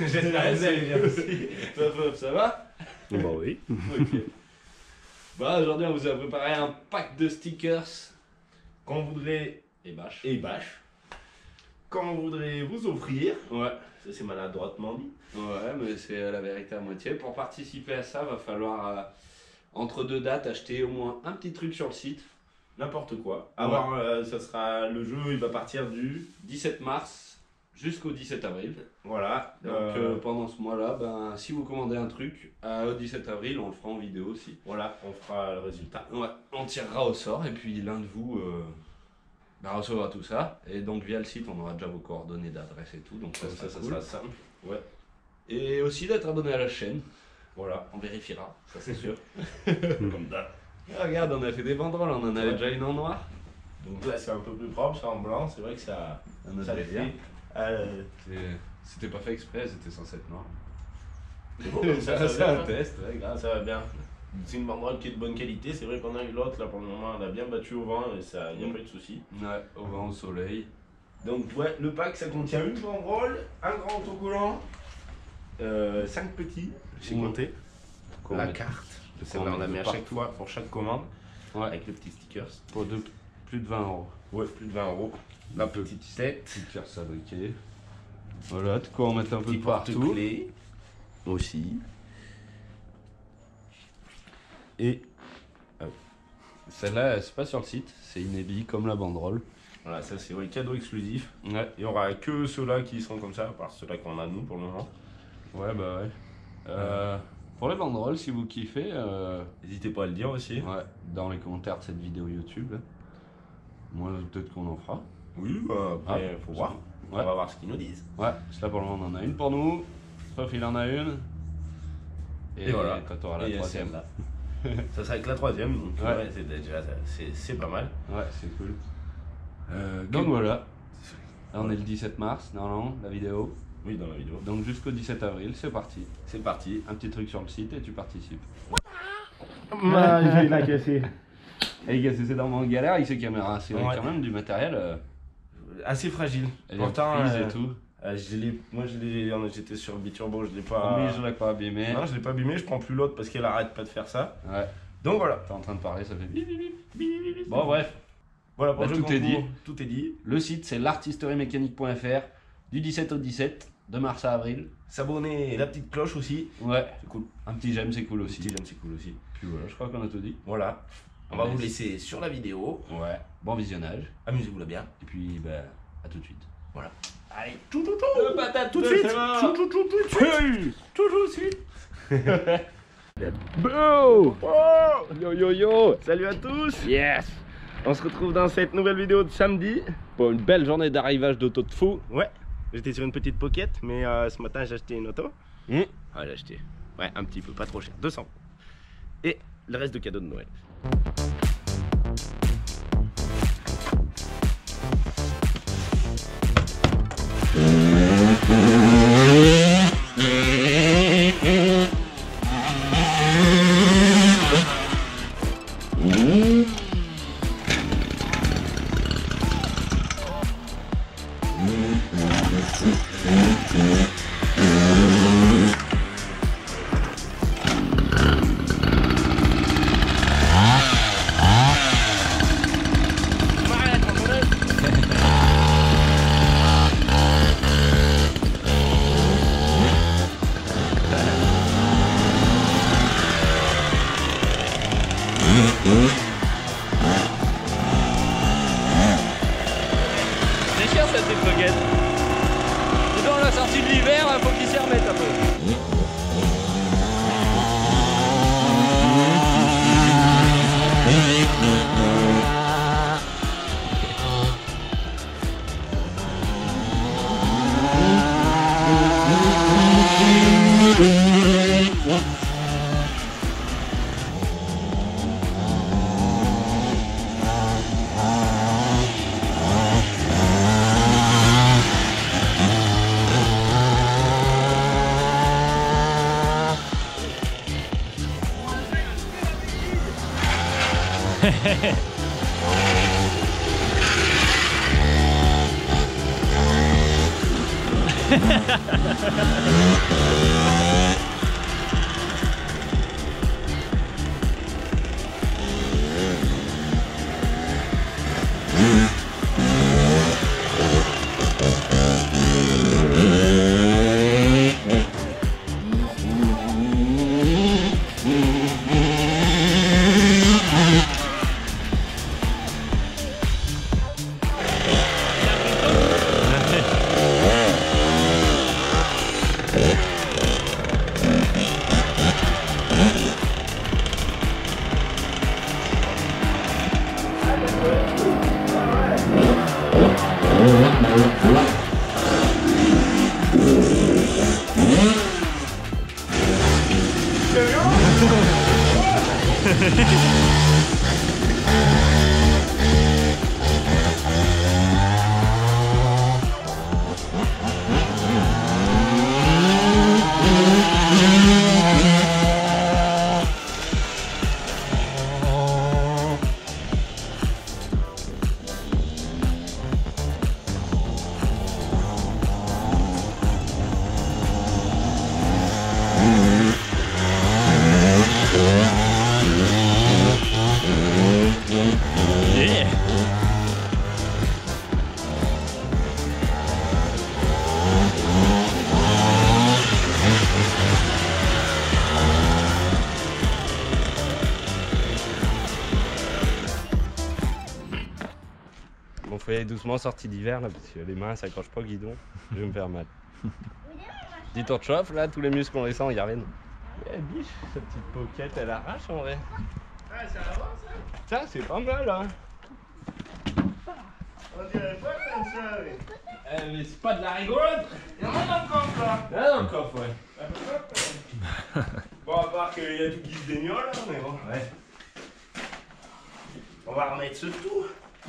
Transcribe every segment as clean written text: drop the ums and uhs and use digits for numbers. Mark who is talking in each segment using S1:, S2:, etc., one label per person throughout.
S1: J'espère que vous allez bien aussi.
S2: Ça va?
S3: Bah oui.
S2: Ok. Bah aujourd'hui on vous a préparé un pack de stickers
S1: Qu'on voudrait,
S2: et bâche.
S1: et bâche, qu'on voudrait vous offrir.
S2: Ouais.
S1: Ça c'est maladroitement dit.
S2: Ouais, mais c'est la vérité à moitié. Pour participer à ça, va falloir entre deux dates acheter au moins un petit truc sur le site.
S1: N'importe quoi.
S2: Ouais.
S1: Alors ça sera le jeu, il va partir du
S2: 17 mars jusqu'au 17 avril.
S1: voilà.
S2: Donc pendant ce mois-là, ben, si vous commandez un truc au 17 avril, on le fera en vidéo aussi.
S1: voilà, on fera le résultat.
S2: Ouais, on tirera au sort et puis l'un de vous recevra tout ça. Et donc via le site, on aura déjà vos coordonnées d'adresse et tout. Donc ça,
S1: Comme ça
S2: cool.
S1: sera simple. Ouais.
S2: Et aussi d'être abonné à la chaîne.
S1: Voilà.
S2: On vérifiera, ça c'est sûr.
S1: Comme d'hab.
S2: Ah, regarde, on a fait des banderoles, on en avait
S1: Ouais.
S2: déjà une en noir.
S1: Donc là c'est un peu plus propre, c'est en blanc. C'est vrai que ça,
S2: Un autre
S1: ça le
S2: délire.
S1: fait.
S2: C'était pas fait exprès, c'était censé être noir.
S1: C'est bon,
S2: C'est
S1: va
S2: un
S1: bien.
S2: test, ouais, grave.
S1: Ça va bien. C'est une banderole qui est de bonne qualité. C'est vrai qu'on a eu l'autre là pour le moment, elle a bien battu au vent et ça, il n'y a pas eu de souci.
S2: Ouais, au vent, au soleil.
S1: Donc ouais, le pack ça contient une banderole, un grand autocollant, 5 petits, j'ai
S2: Ouais.
S1: compté,
S2: Qu'on
S1: la
S2: met-
S1: carte,
S2: qu'on
S1: celle-là on
S2: met
S1: la
S2: de
S1: met à
S2: partout.
S1: chaque fois pour chaque commande,
S2: Ouais,
S1: avec les petits stickers.
S2: pour plus de 20 €.
S1: Ouais, plus de 20 €. La petite tête,
S2: Petite carte fabriquée. Voilà, de quoi en mettre un peu
S1: petit
S2: de partout.
S1: porte-clés aussi. Et
S2: Celle-là, c'est pas sur le site, c'est inédit comme la banderole.
S1: voilà, ça c'est ouais, cadeau exclusif.
S2: Ouais,
S1: Il y aura que ceux-là qui seront comme ça, à part ceux-là qu'on a nous pour le moment.
S2: ouais, bah ouais. Pour les banderoles, si vous kiffez,
S1: N'hésitez pas à le dire aussi.
S2: ouais, dans les commentaires de cette vidéo YouTube, là. Moi, peut-être qu'on en fera.
S1: Oui, bah, après,
S2: Ah,
S1: faut voir.
S2: Ouais.
S1: On va voir ce qu'ils nous disent.
S2: Ouais, là pour le moment on en a une pour nous, sauf il en a une.
S1: Et voilà.
S2: Quand tu auras la
S1: Et
S2: troisième.
S1: celle-là. Ça sera avec la troisième, donc
S2: Ouais.
S1: ouais, c'est déjà c'est pas mal.
S2: Ouais, c'est cool. Donc voilà. Là on est le 17 mars, normalement, la vidéo.
S1: Oui, dans la vidéo.
S2: Donc jusqu'au 17 avril, c'est parti.
S1: C'est parti.
S2: Un petit truc sur le site et tu participes.
S1: Je vais la casser.
S2: Et gars, c'est dans mon galère, il sait caméra, c'est
S1: Ouais.
S2: quand même du matériel.
S1: Assez fragile.
S2: Elle
S1: Pourtant,
S2: est prise et tout.
S1: j'étais sur Biturbo, je l'ai pas.
S2: Promis, je l'ai pas abîmé.
S1: Non, je l'ai pas abîmé, je prends plus l'autre parce qu'elle arrête pas de faire ça.
S2: Ouais,
S1: Donc voilà.
S2: t'es en train de parler, ça fait bip bip bip, bip bip bip. Bon, bref.
S1: Voilà pour
S2: Bah,
S1: le jeu
S2: tout est
S1: concours.
S2: dit.
S1: Tout est dit.
S2: Le site c'est l'artisteriemécanique.fr du 17 au 17, de mars à avril.
S1: S'abonner et la petite cloche aussi.
S2: Ouais,
S1: C'est cool.
S2: un petit j'aime, c'est cool aussi.
S1: Petit j'aime, c'est cool aussi.
S2: Puis voilà, je crois qu'on a tout dit.
S1: Voilà. On va
S2: Ouais.
S1: vous laisser sur la vidéo.
S2: Ouais, bon visionnage.
S1: Amusez-vous là bien.
S2: Et puis, bah, à tout de suite.
S1: Voilà. Allez, tout, tout, tout.
S2: Patate
S1: Tout de suite. Tout, tout, tout, tout de suite. Tout, tout de suite.
S3: Bro!
S1: Oh,
S3: Yo yo yo!
S1: salut à tous.
S3: Yes!
S1: On se retrouve dans cette nouvelle vidéo de samedi.
S3: Pour une belle journée d'arrivage d'auto de fou.
S1: Ouais, j'étais sur une petite pocket, mais ce matin j'ai acheté une auto.
S3: Mmh.
S1: Ah, j'ai acheté, ouais, un petit peu, pas trop cher, 200. Et le reste de cadeaux de Noël.
S3: C'est cher cette petite pocket. Et dans la sortie de l'hiver, faut qu'il s'y remette un peu.
S2: Bon, faut y aller doucement, sortie d'hiver là, parce que les mains s'accrochent pas au guidon, je vais me faire mal. Dis ton chauffe là, tous les muscles on les sent, ils reviennent. Eh biche, sa petite poquette elle arrache en vrai.
S1: Ah, ça avance ça.
S2: Ça c'est pas mal hein.
S1: On dirait pas comme ça, mais.
S2: Mais c'est pas de la rigolade.
S1: Il y en a dans le coffre là.
S2: Là dans le coffre ouais.
S1: Bon, à part qu'il y a tout qui se déniole là, mais bon.
S2: Ouais.
S1: On va remettre ce tout.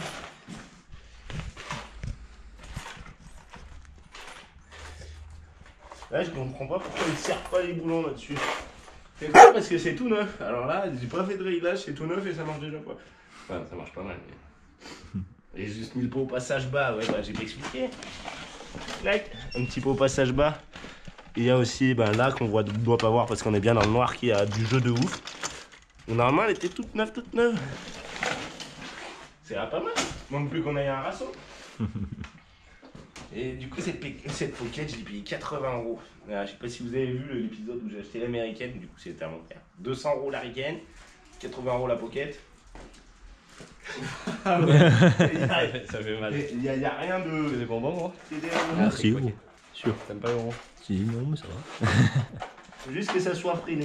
S1: Là, je comprends pas pourquoi ils ne serrent pas les boulons là-dessus. C'est quoi parce que c'est tout neuf. Alors là, j'ai pas fait de réglage, c'est tout neuf et ça marche déjà pas. Enfin, ça marche pas mal. Mais... J'ai juste mis le pot au passage bas, ouais, bah j'ai pas expliqué. Like, un petit pot au passage bas. Il y a aussi là qu'on doit pas voir parce qu'on est bien dans le noir qui a du jeu de ouf. Normalement, elle était toute neuve, toute neuve. C'est pas mal. Manque plus qu'on aille à un rasso. Et du coup, cette pocket, je l'ai payé 80 €. Je sais pas si vous avez vu l'épisode où j'ai acheté l'américaine, du coup, c'était à mon père. 200 € l'américaine, 80 € la pocket.
S2: Ah ouais. Ça fait mal.
S1: Il y a rien de.
S2: C'est des bonbons, gros.
S4: Merci, gros. Sûr.
S2: T'aimes pas les bonbons?
S4: Si, non, mais ça va.
S1: Faut juste que ça soit freiné.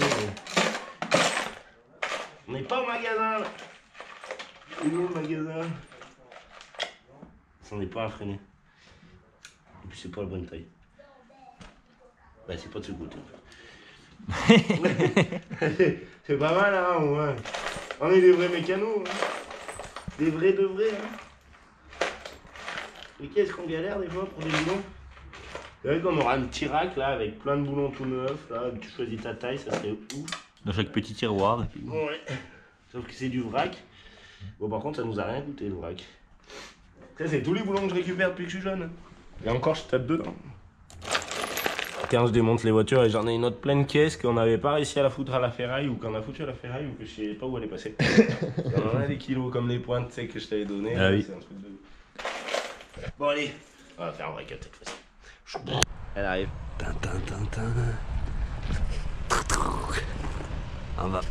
S1: On n'est pas au magasin là. Il est où le magasin? Ça n'est pas un freiné. Et puis c'est pas la bonne taille. Bah c'est pas de ce côté en fait. C'est pas mal hein, ouais. On est des vrais mécanos. Hein. Des vrais de vrais. Hein. Mais qu'est-ce qu'on galère des fois pour des boulons? C'est vrai qu'on aura un petit rack là avec plein de boulons tout neufs. Là, tu choisis ta taille, ça serait ouf.
S4: Dans chaque petit tiroir. Et puis...
S1: Ouais. Sauf que c'est du vrac. Bon par contre ça nous a rien coûté le vrac. Ça c'est tous les boulons que je récupère depuis que je suis jeune. Et encore je tape dedans. Quand je démonte les voitures et j'en ai une autre pleine caisse qu'on n'avait pas réussi à la foutre à la ferraille ou qu'on a foutu à la ferraille ou que je sais pas où elle est passée. Il y en a des kilos comme les pointes tu sais, que je t'avais donné.
S4: Ah oui.
S1: C'est un truc de... Bon allez, on va faire un vrai cut cette fois-ci. Elle arrive.
S4: On va.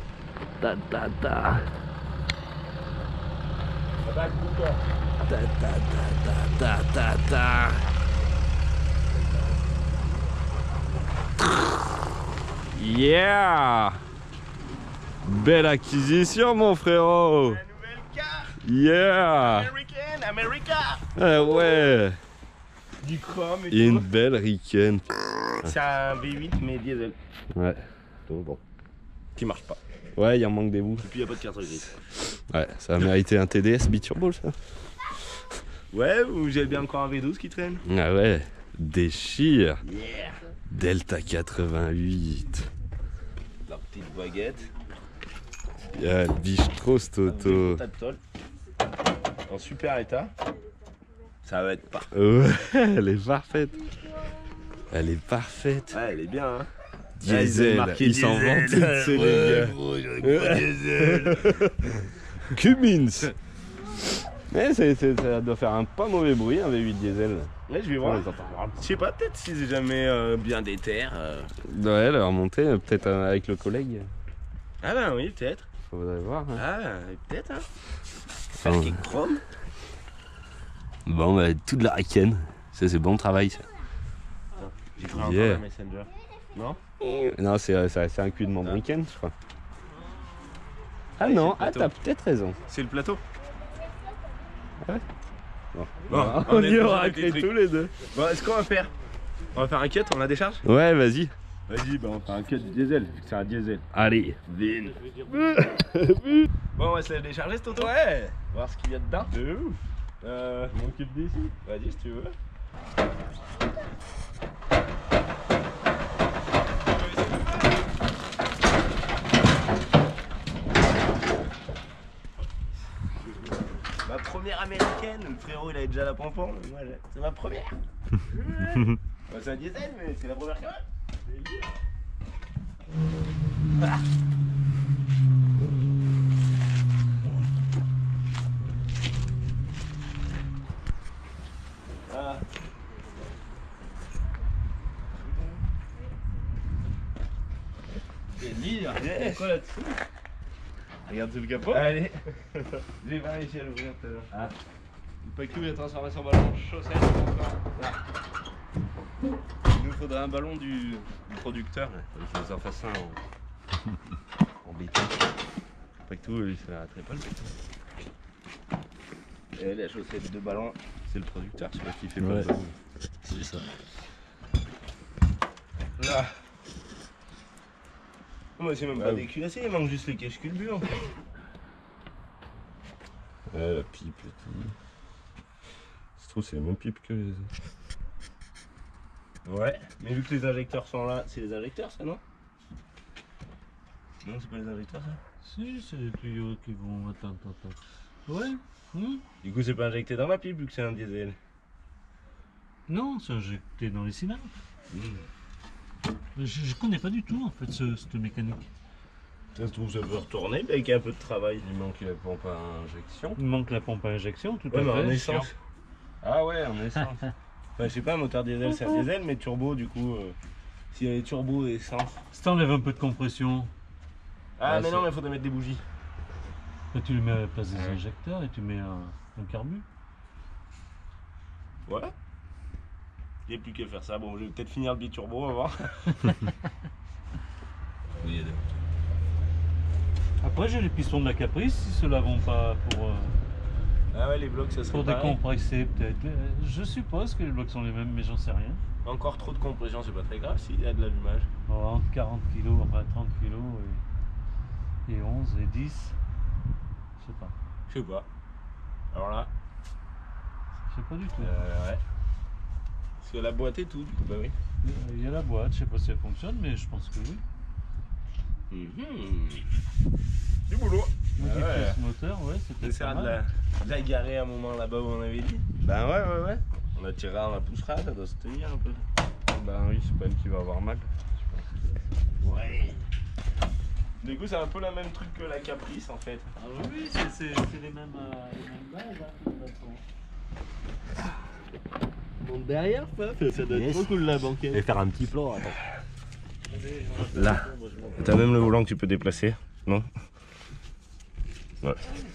S3: Yeah! Belle acquisition, mon frérot!
S1: La nouvelle carte
S3: Yeah!
S1: American, America.
S3: Ah ouais!
S1: Du chrome et
S3: Et une
S1: tout.
S3: belle Riken.
S1: C'est un V8 mais diesel.
S3: Ouais. Donc bon.
S1: Qui marche pas.
S3: Ouais, il en manque des bouts.
S1: Et puis il n'y a pas de carte grise.
S3: Ouais, ça a mérité un TDS biturbo, ça.
S1: Ouais, ou j'ai bien encore un V12 qui traîne.
S3: Ah ouais, déchire.
S1: Yeah.
S3: Delta 88.
S1: La petite baguette.
S3: Yeah, Bistros Toto.
S1: Tas de tôle. En super état. Ça va être parfait.
S3: Ouais, elle est parfaite.
S2: Elle est parfaite.
S1: Ouais, elle est bien, hein.
S2: Diesel, ils s'en vantent de ces les gars.
S1: Diesel.
S2: Cummins. Mais ça doit faire un pas mauvais bruit un V8 diesel.
S1: Ouais, je vais voir. Je sais pas, peut-être si c'est jamais bien déterre.
S2: Ouais, la remontée, peut-être avec le collègue.
S1: Ah ben oui, peut-être.
S2: Faudrait voir. Hein.
S1: Ah, peut-être, hein.
S2: Ah, ouais.
S1: Chrome.
S4: Bon, bah, toute la Raken. Ça, c'est bon travail, ça.
S1: J'ai pris encore
S2: Yeah.
S1: la Messenger. Non?
S2: Non, c'est un cul de mon week-end, je crois. Ah
S1: Ouais,
S2: non,
S1: c'est le plateau.
S2: t'as peut-être raison.
S1: C'est le plateau.
S2: Bon,
S1: Bon,
S2: on y
S1: est
S2: aura
S1: avec les
S2: créé
S1: trucs.
S2: tous les deux.
S1: Bon, est-ce qu'on va faire? On va faire un cut, on a des charges?
S2: Ouais, vas-y.
S1: Vas-y, bah on fait un cut du diesel, vu que c'est un diesel.
S2: Allez.
S1: Vin. Bon, on va se la décharger, ce auto? Ouais. Voir ce qu'il y a dedans.
S2: De ouf. Je m'occupe d'ici.
S1: Vas-y, si tu veux. Ma première américaine, le frérot il avait déjà la pompon, mais moi c'est ma première. Bah, c'est un diesel, mais c'est la première quand même. Ah. Ah.
S2: C'est lire.
S1: Yeah.
S2: Quoi là-dessus? Regarde sous le capot.
S1: Allez, j'ai pas réussi à l'ouvrir tout à l'heure.
S2: Ah. Pas que tout il a transformé son ballon en chaussette encore. Ah. Il nous faudrait un ballon du producteur. Il faut que ça fasse ça en béton. Pas que tout, il s'arrêterait pas le béton.
S1: Et la chaussette de ballon.
S2: C'est le producteur, c'est pas qui fait
S4: Ouais.
S2: pas le ballon.
S4: C'est ça.
S1: Là. Moi c'est même pas des cuirassés, il manque juste les caches culbures en fait.
S2: Ouais, la pipe et tout. Je trouve que c'est la même pipe que les autres.
S1: Ouais, mais vu que les injecteurs sont là, c'est les injecteurs ça non? Non, c'est pas les injecteurs ça?
S3: Si, c'est les tuyaux qui vont. Attends. Ouais.
S1: Du coup c'est pas injecté dans la pipe vu que c'est un diesel.
S3: Non, c'est injecté dans les cylindres. Je connais pas du tout en fait cette mécanique.
S1: Ça se trouve ça peut retourner mais avec un peu de travail.
S2: Il manque la pompe à injection.
S3: Il manque la pompe à injection, tout
S1: Ouais mais
S3: à fait.
S1: en essence.
S2: Ah ouais, en essence.
S1: Enfin je sais pas, un moteur diesel c'est un diesel mais turbo du coup s'il y a les turbos et essence.
S3: Si t'enlèves un peu de compression,
S1: Ah
S2: Ouais,
S1: mais non
S2: c'est-
S1: mais faudrait mettre des bougies.
S3: là, tu le mets à la place des injecteurs et tu mets un carbu.
S1: Ouais. Il n'y a plus qu'à faire ça. Bon je vais peut-être finir le biturbo, on va voir.
S4: Oui,
S3: Après, j'ai les pistons de la Caprice, si ceux-là vont pas pour
S1: Ah ouais les blocs ça serait
S3: pour
S1: pareil.
S3: décompresser peut-être. Je suppose que les blocs sont les mêmes, mais j'en sais rien.
S1: Encore trop de compression c'est pas très grave s'il y a de l'allumage.
S3: Entre 40 kg, enfin 30 kg et 11 et 10. Je sais pas.
S1: Je sais pas. Alors là,
S3: Je sais pas du tout.
S1: ouais. Parce que la boîte et tout, du coup, bah oui.
S3: Il y a la boîte, je sais pas si elle fonctionne, mais je pense que oui.
S1: Du boulot.
S3: Modifier
S1: ouais.
S3: ce moteur, ouais, c'est
S1: On
S3: peut-être
S1: essaiera
S3: pas
S1: de
S3: mal.
S1: la garer à un moment là-bas où on avait dit.
S2: Ben ouais.
S1: On la tirera, on la poussera, ça doit se tenir un peu.
S2: Ben oui, c'est pas elle qui va avoir mal.
S1: Ouais. Du coup, c'est un peu le même truc que la Caprice en fait.
S3: Ah oui, c'est les mêmes bases, hein, de toute façon.
S1: Monte derrière, ça doit
S4: Yes.
S1: être trop cool la
S4: Je
S1: banquette.
S4: vais faire un petit plan, attends.
S1: Là. T'as même le volant que tu peux déplacer, non? Ouais.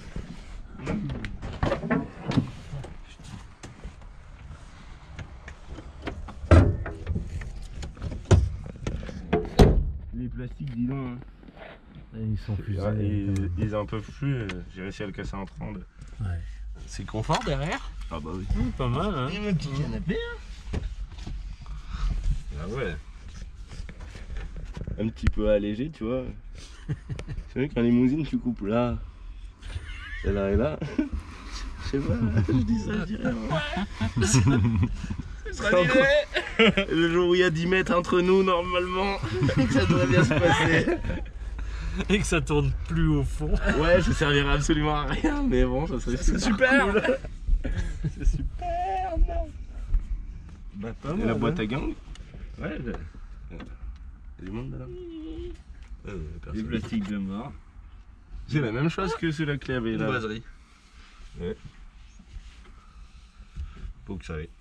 S1: Les plastiques, dis donc. Hein.
S3: Ils sont fusés.
S1: Ils en peuvent plus, j'ai réussi à le casser en 30.
S3: Ouais.
S1: C'est confort derrière? Ah bah oui.
S3: Pas mal, hein.
S1: Il y a un petit canapé. Ah ouais. Un petit peu allégé, tu vois. C'est vrai qu'en limousine, tu coupes là. Celle-là et là. Je sais pas, je dis ça, je dirais. Ce sera l'idée. Le jour où il y a 10 mètres entre nous, normalement, ça devrait bien se passer.
S3: Et que ça tourne plus au fond.
S1: Ouais, ça servira absolument à rien, mais bon, ça serait super. Cool.
S2: C'est super, non.
S1: Et la boîte à gang. Ouais, il y a du monde dedans. Ouais,
S2: Des
S1: personne.
S2: plastiques de mort.
S1: C'est la même chose que celui-là qu'il y avait
S2: Une
S1: là.
S2: boiserie.
S1: Ouais.
S2: Faut que ça aille.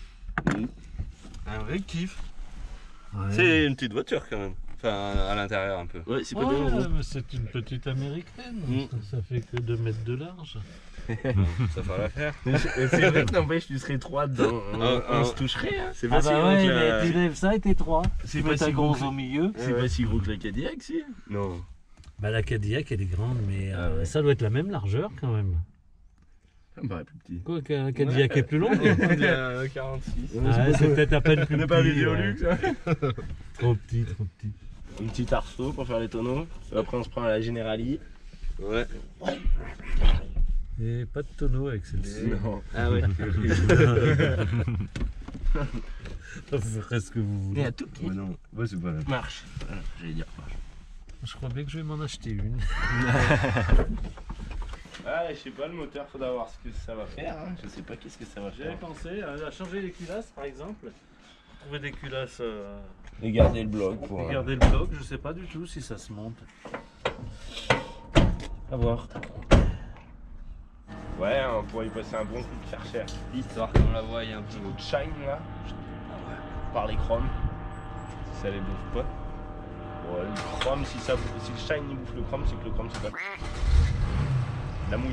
S1: Un vrai kiff.
S3: Ouais.
S2: C'est une petite voiture quand même. Enfin, à l'intérieur un peu.
S1: Ouais, c'est
S3: Ouais,
S1: pas bien.
S3: mais c'est une petite américaine. Ça fait que 2 mètres de large.
S2: Ça fera l'affaire.
S1: C'est vrai que n'empêche, tu serais 3 dedans.
S2: Ah,
S1: On
S2: ah.
S1: se toucherait. Hein.
S2: C'est
S3: Ah
S2: pas si
S3: bah
S2: gros
S3: ouais,
S2: que la-
S3: mais tu lèves ça et t'es 3.
S1: C'est
S3: Tu
S1: pas
S3: mets ta
S1: si gros
S3: gonze
S1: que-
S3: au milieu.
S1: C'est pas si gros que la Cadillac, si.
S2: Non.
S3: Bah la Cadillac elle est grande, mais
S1: Ah ouais.
S3: ça doit être la même largeur quand même.
S1: Ça me paraît plus petit.
S3: Quoi, qu'un Cadillac est plus long.
S2: On dirait un 46.
S3: Ouais, c'est peut-être à peine plus
S1: On
S3: petit.
S1: n'est pas des
S3: ouais.
S1: Violux, hein.
S3: Trop petit, trop petit.
S1: Un petit arceau pour faire les tonneaux. Après, on se prend à la Générali.
S2: Ouais.
S3: Et pas de tonneau avec celle-ci.
S1: Non. Ah ouais.
S3: Vous ferez ce que vous
S1: Il y
S3: voulez.
S1: a tout qui
S2: Ouais, non. Ouais, c'est pas la
S1: marche. Voilà, j'allais dire marche.
S3: Je crois bien que je vais m'en acheter une.
S1: Ah, je sais pas, le moteur, faudra voir ce que ça va faire. Hein. Je sais pas qu'est-ce que ça va
S3: J'avais
S1: faire.
S3: pensé à changer les culasses par exemple. Trouver des culasses
S1: Et garder le bloc pour.
S3: et garder le bloc, je sais pas du tout si ça se monte.
S1: À voir. Ouais, on pourrait y passer un bon coup de cher.
S2: histoire qu'on la voie un
S1: Petit
S2: peu.
S1: coup de shine là. Par les chromes. Si ça les bouffe pas. Ouais, le chrome, si le shine il bouffe le chrome, c'est que le chrome c'est pas. La mouillise.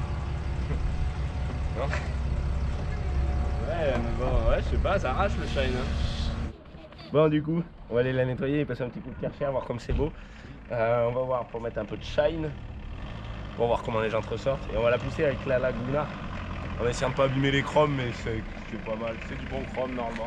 S1: Non. Ouais, mais bon, ouais, je sais pas, ça arrache le shine. Hein. Bon, du coup, on va aller la nettoyer et passer un petit coup de Karcher, voir comme c'est beau. On va voir pour mettre un peu de shine. Pour voir comment les gens ressortent. Et on va la pousser avec la Laguna. On va essayer de pas abîmer les chromes, mais c'est pas mal. C'est du bon chrome normalement.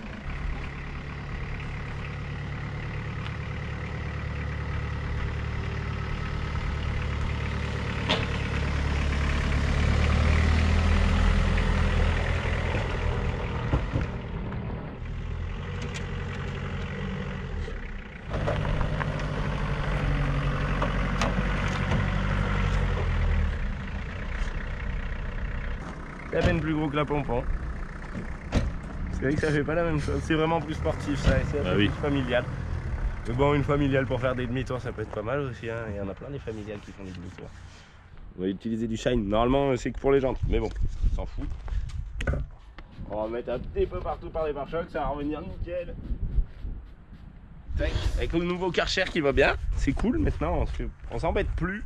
S1: C'est à peine plus gros que la pompon. C'est vrai que ça fait pas la même chose. C'est vraiment plus sportif ça, et c'est un peu
S2: oui.
S1: plus familial. Mais bon, une familiale pour faire des demi-tours, ça peut être pas mal aussi. Hein. Il y en a plein des familiales qui font des demi-tours. On va utiliser du shine. Normalement, c'est que pour les jantes. Mais bon, on s'en fout. On va mettre un petit peu partout par les pare-chocs, ça va revenir nickel. Tac. Avec le nouveau Karcher qui va bien, c'est cool. Maintenant, on s'embête plus.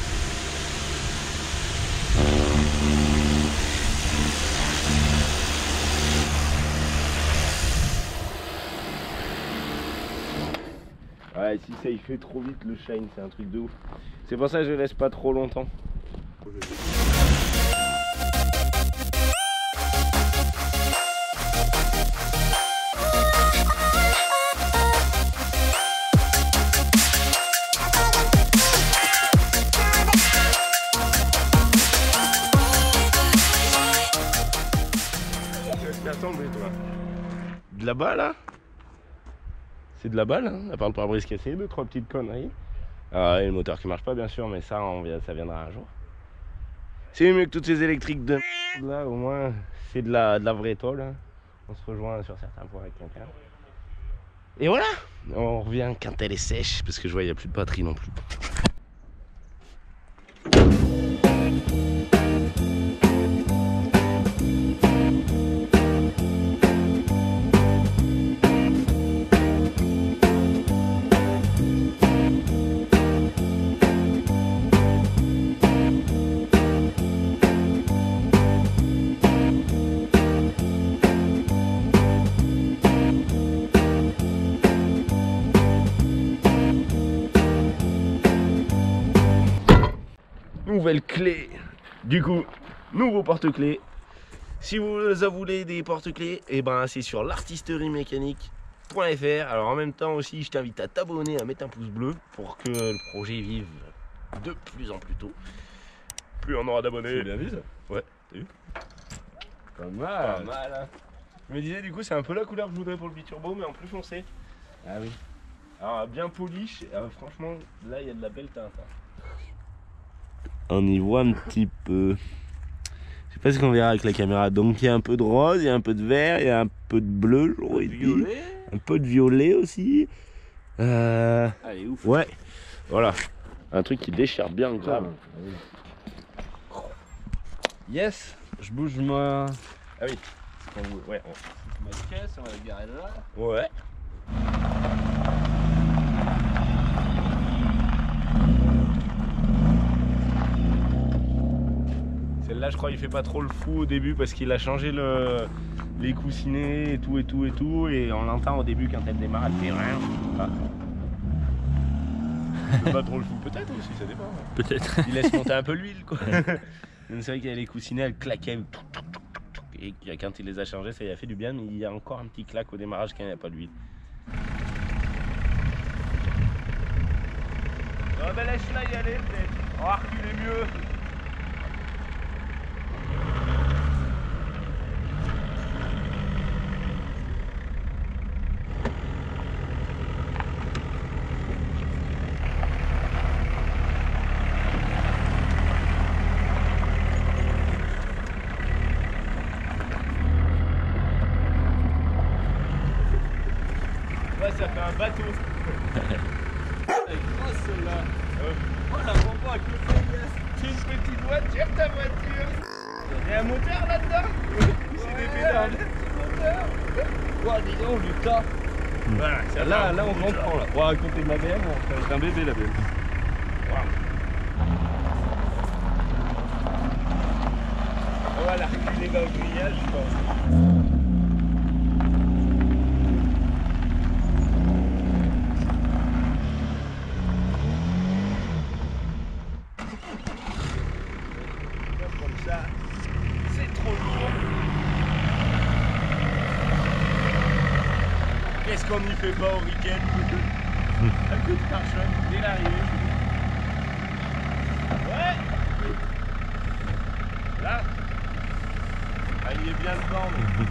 S1: Ouais, si ça il fait trop vite le shine, c'est un truc de ouf. C'est pour ça que je laisse pas trop longtemps. Laisse-la tomber, toi. De là-bas là? C'est de la balle, hein, à part le pare-brise cassé, 2-3 petites conneries. Ah, et le moteur qui marche pas bien sûr, mais ça, ça viendra un jour. C'est mieux que toutes ces électriques de merde, là, au moins c'est de la vraie tôle. Hein. On se rejoint sur certains points avec quelqu'un. Et voilà, on revient quand elle est sèche, parce que je vois il n'y a plus de batterie non plus. Nouvelle clé. Du coup, nouveau porte-clés. Si vous voulez des porte-clés, et ben c'est sur l'artisterimécanique.fr. Alors en même temps aussi, je t'invite à t'abonner, à mettre un pouce bleu pour que le projet vive de plus en plus tôt. Plus on aura d'abonnés.
S2: C'est bien vu ça.
S1: Ouais, t'as vu?
S2: Pas
S1: Pas
S2: mal.
S1: mal. Hein. Je me disais du coup c'est un peu la couleur que je voudrais pour le biturbo, mais en plus foncé.
S2: Ah oui.
S1: Alors bien polish, franchement là il y a de la belle teinte. Hein.
S4: On y voit un petit peu. Je sais pas ce qu'on verra avec la caméra. Donc il y a un peu de rose, il y a un peu de vert, il y a un peu de bleu, j'aurais dit.
S1: Violet. Un peu de violet aussi.
S2: Allez, ouf.
S1: Ouais, voilà. Un truc qui déchire bien grave.
S2: Yes, je bouge ma
S1: Ah oui. Ouais.
S2: caisse, on va la garer là.
S1: Ouais. Celle-là, je crois qu'il fait pas trop le fou au début parce qu'il a changé les coussinets et tout et tout et tout. Et on l'entend au début quand elle démarre, elle fait rien. Ah. Il fait pas trop le fou, peut-être aussi, ça dépend.
S4: Peut-être.
S1: Il laisse monter un peu l'huile, quoi. C'est vrai qu'il y a les coussinets, elles claquaient. Et quand il les a changés, ça y a fait du bien, mais il y a encore un petit claque au démarrage quand il n'y a pas d'huile. Oh ben laisse-la y aller peut-être. On va reculer mieux. Ouais, ça fait un bateau.
S2: Elle est grosse celle-là. Oh la bonbon à côté,
S1: C'est une petite voiture, ta voiture. Il y a un moteur là-dedans. C'est des pédales.
S2: Oh dis donc Lucas.
S1: Voilà, ça
S2: Là
S1: va,
S2: on comprend là. Ouais, à côté de ma BM, c'est un bébé la BM.
S1: On va la reculer dans le grillage, je pense. Comme ça, c'est trop lourd. Qu'est-ce qu'on n'y fait pas au week-end? Un coup de pare-choc dès l'arrivée. Ouais. Là. Ah, il est bien dedans. Mais...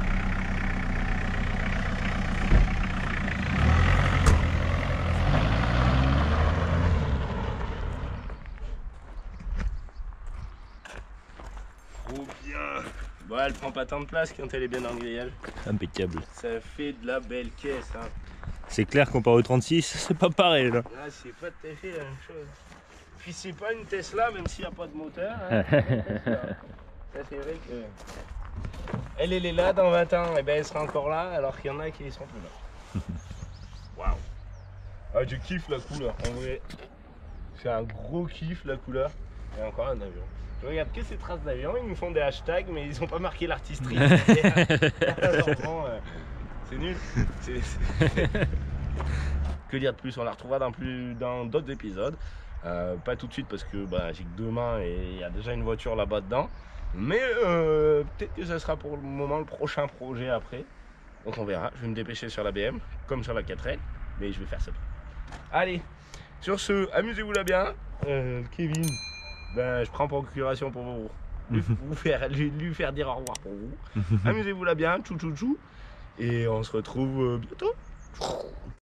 S1: Trop bien. Bon, elle prend pas tant de place quand elle est bien dans le grillage.
S4: Impeccable.
S1: Ça fait de la belle caisse, hein.
S4: C'est clair comparé au 36, c'est pas pareil là.
S1: Là, c'est pas tout à fait la même chose. Puis c'est pas une Tesla, même s'il n'y a pas de moteur. Hein. Ça, c'est vrai que... Elle est là dans 20 ans, et ben elle sera encore là, alors qu'il y en a qui sont plus là. Waouh. Ah, je kiffe la couleur, en vrai. C'est un gros kiff la couleur. Et encore un avion. Je regarde que ces traces d'avion, ils nous font des hashtags, mais ils n'ont pas marqué l'artisterie. C'est nul. Que dire de plus? On la retrouvera dans d'autres épisodes. Pas tout de suite parce que bah, j'ai que 2 mains et il y a déjà une voiture là-bas dedans. Mais peut-être que ça sera pour le moment le prochain projet après. Donc on verra. Je vais me dépêcher sur la BM, comme sur la 4L, mais je vais faire ça. Allez, sur ce, amusez-vous là bien. Kevin, ben, je prends procuration pour lui faire dire au revoir pour vous. Amusez-vous là bien, tchou tchou tchou. Et on se retrouve bientôt.